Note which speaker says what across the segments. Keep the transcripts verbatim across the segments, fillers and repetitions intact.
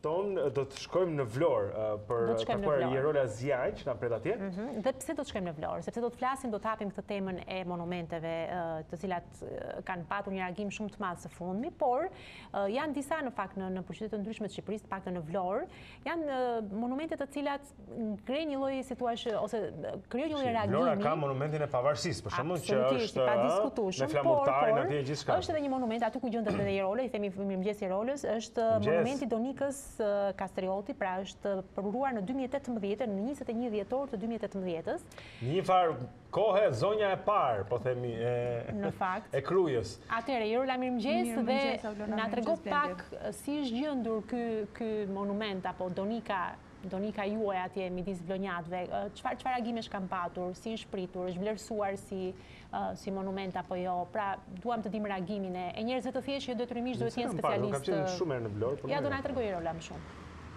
Speaker 1: tonë do të shkojmë në Vlorë për takuar Jerola Zjaj që na pret atje.
Speaker 2: Dhe pse do të shkojmë në Vlorë? Sepse do të flasim, do të hapim këtë temën e monumenteve, të cilat kanë patur një reagim shumë të madh së fundmi, por janë disa në fakt në në qytete të ndryshme të Shqipërisë, paktën në Vlorë, janë monumente të cilat ngrenë një lloj situash ose krijojnë një lloj reagimi.
Speaker 1: Vlora ka monumentin e pavarësisë, për shembull, që është
Speaker 2: pa diskutueshëm,
Speaker 1: me flamurtarin atje gjithçka.
Speaker 2: Është edhe një monument aty ku gjendet edhe Jerola, i themi mirëmëngjes Jerolës, është monumenti Donikës Kastrioti, pra është përuruar në dy mijë e tetëmbëdhjetë, në njëzet e një dhjetor të dy mijë e tetëmbëdhjetës.
Speaker 1: Një farë kohë zonja e parë, po themi, e
Speaker 2: në fakt.
Speaker 1: E Krujës.
Speaker 2: Atëherë Jerola mirëmëngjes dhe na trego pak si është gjendur ky ky monument apo Donika Donika juaj atje midis vlonjatëve, çfarë çfarë reagimesh kanë patur, si është pritur, është vlerësuar si si monument apo jo. Pra, duam të dim reagimin e njerëzve të thjeshtë që detyrimisht duhet të jenë specialistë.
Speaker 1: Kam qenë shumë herë në Vlorë.
Speaker 2: Ja, do na tregoj Jerola më shumë.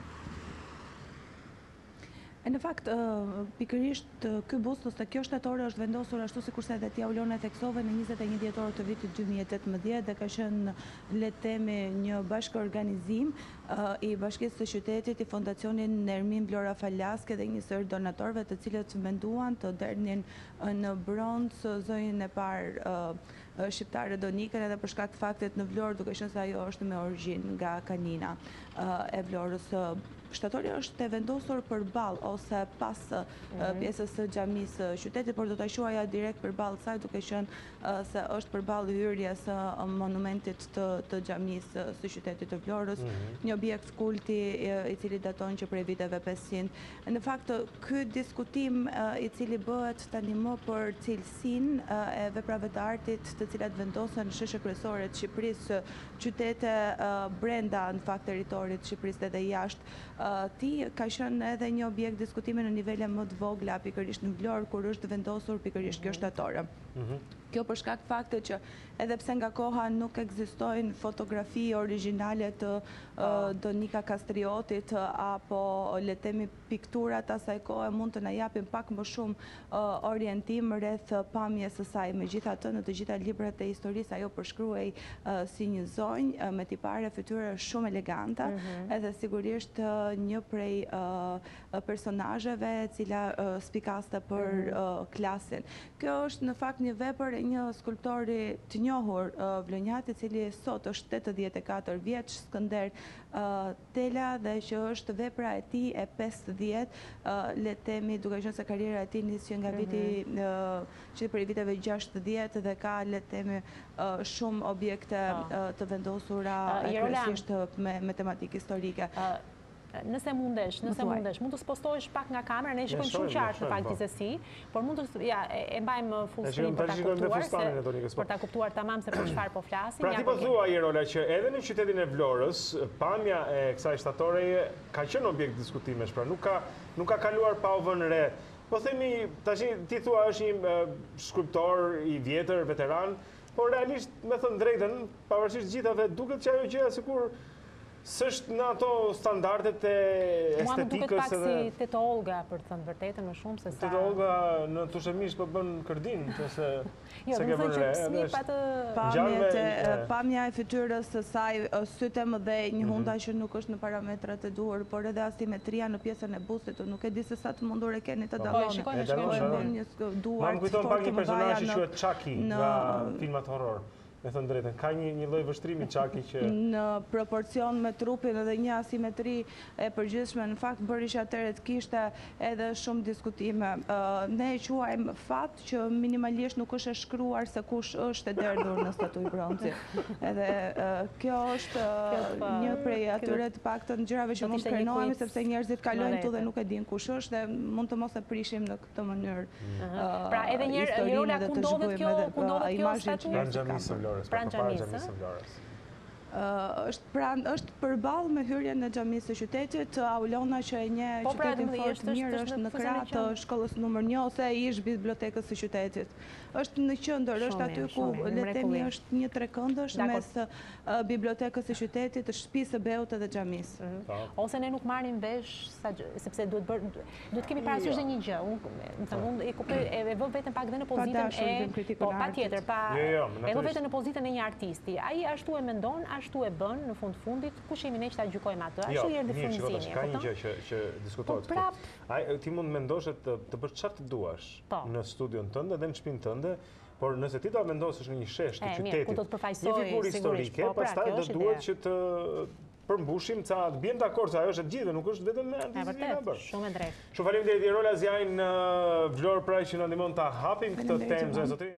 Speaker 3: E në fakt, pikërisht ky bust ose kjo shtatore është vendosur ashtu sikurse edhe ti Aulona e theksove në njëzet e një dhjetor të vitit dy mijë e tetëmbëdhjetë dhe ka qenë le të themi një bashkëorganizim i Bashkisë së Qytetit, i Fondacionin Nermin Vlora Falaske dhe një sër donatorëve të cilët menduan të dernin në bronz zonjën e parë shqiptare Donikën edhe për shkak të faktit në Vlorë, duke qenë se ajo është me origjinë nga Kanina e Vlorës. Shtatori është e vendosur përballë ose pas pjesës së xhamisë së qytetit, por do ta quaja direkt përballë saj, duke qenë se është përballë hyrjes së monumentit të të xhamisë së qytetit të Vlorës, një objekt kulti i cili daton që prej viteve pesëqind. Në fakt, ky diskutim i cili bëhet tani më për cilësinë e veprave të artit të cilat vendosen në sheshe kryesore të Shqipërisë, qytete brenda në fakt territorit të Shqipërisë dhe jashtë, ti ka qenë edhe një objekt diskutimi në nivele më të vogla pikërisht në Vlorë, kur është vendosur pikërisht kjo shtatore. Kjo për shkak të faktit që edhe pse nga koha nuk ekzistojnë fotografi origjinale të Donika Kastriotit apo le të themi pikturat asaj kohe, mund të na japin pak më shumë orientim rreth pamjes së saj. Megjithatë, në të gjitha librat e historisë ajo përshkruhej si një zonjë me tipare fytyre shumë elegante, edhe sigurisht një prej personazheve e cila spikaste për klasin. Kjo është në fakt një vepër e një skulptori të njohur vlonjat, i cili sot është tetëdhjetë e katër vjeç, Skënder Tela, dhe që është vepra e tij e pesëdhjetë, le të themi, duke qenë se karriera e tij nis që nga viti që për viteve gjashtëdhjetë dhe ka le të themi shumë objekte të vendosura kryesisht me tematikë historike.
Speaker 2: Nëse mundesh, nëse mundesh, mund të spostohesh pak nga kamera, ne shkojmë shumë qartë në fakt gjithsesi, por mund të ja e mbajmë full screen për ta kuptuar se për ta kuptuar tamam se për çfarë po flasim.
Speaker 1: Pra ti po thua Jerola që edhe në qytetin e Vlorës, pamja e kësaj shtatoreje ka qenë objekt diskutimesh, pra nuk ka nuk ka kaluar pa u vënë re. Po themi tash ti thua është një skulptor i vjetër, veteran, por realisht me thënë drejtën, pavarësisht gjithave, duket që ajo gjëja sikur s'është në ato standardet e estetikës.
Speaker 2: Mua më duket pak si Teto Olga, për të thënë vërtetën, më shumë se sa...
Speaker 1: Teto Olga në tushemisht po bën kërdin, që se
Speaker 2: jo,
Speaker 1: ke bën
Speaker 2: re.
Speaker 3: Pamja e fytyrës së saj, sytë e mëdhenj, hunda që nuk është në parametrat e duhur, por edhe asimetria në pjesën e bustit, nuk e di se sa të mundur e keni të dalloni.
Speaker 1: E dalloni, ma më kujton pak një personazh që quhet Chucky nga filmat horror. Me thënë drejtën, ka një lloj vështrimi Chucky që...
Speaker 3: Në proporcion me trupin edhe një asimetri e përgjithshme, në fakt bërish atëre të kishte edhe shumë diskutime. Ne e quajmë fat që minimalisht nuk është e shkruar se kush është e derdhur në statuj bronzi. Edhe kjo është një prej atyre të paktën gjërave që mund të krenohemi, sepse njerëzit kalojnë tu dhe nuk e din kush është dhe mund të mos e prishim në këtë mënyrë.
Speaker 2: Pra edhe njerë, Jerola, ku ndodhet kjo statuj?
Speaker 1: Pranë xhamisë së Vlorës.
Speaker 3: është përballë me hyrjen në xhamisë së qytetit. Aulona që e njeh qytetin fort mirë është në krah të shkollës numër një ose ish bibliotekës së qytetit. Është në qendër, është aty ku le të themi është një trekëndësh mes bibliotekës së qytetit, shtëpisë së Beut dhe xhamisë.
Speaker 2: Ose ne nuk marrim vesh sepse duhet bër duhet kemi parasysh edhe një gjë. Unë unë e kuptoj e vë veten pak dhe në pozitën e po patjetër, pa e vë veten në pozitën e një artisti. Ai ashtu e mendon, ashtu e bën në fund fundit, kush jemi ne që ta gjykojmë atë?
Speaker 1: Jo,
Speaker 2: Ashtu herë
Speaker 1: mirë, shiko tash,
Speaker 2: difrymëzimi.
Speaker 1: ka një gjë që që diskutohet
Speaker 2: Po, prap.
Speaker 1: këtu. Ai ti mund mendosh të të bësh çfarë të duash
Speaker 2: Po.
Speaker 1: në studion tënd dhe në shtëpinë tënde, por nëse ti do ta vendosësh në një shesh të
Speaker 2: E, mirë,
Speaker 1: qytetit,
Speaker 2: ku do të përfaqësoj,
Speaker 1: një figurë
Speaker 2: sigurisht,
Speaker 1: historike,
Speaker 2: po, pra,
Speaker 1: pastaj
Speaker 2: kjo
Speaker 1: do
Speaker 2: është
Speaker 1: duhet
Speaker 2: ideja.
Speaker 1: që të përmbushim ca të bien dakord se ajo është e gjithëve, nuk është vetëm me
Speaker 2: E
Speaker 1: antizin e
Speaker 2: vërtet,
Speaker 1: bërë.
Speaker 2: shumë e drejtë.
Speaker 1: Shumë faleminderit Rola Zjajn, Vlorë Praj që na ndihmon ta hapim këtë
Speaker 3: Faleminderit,
Speaker 1: temë
Speaker 3: Gjerman.
Speaker 1: zotëri.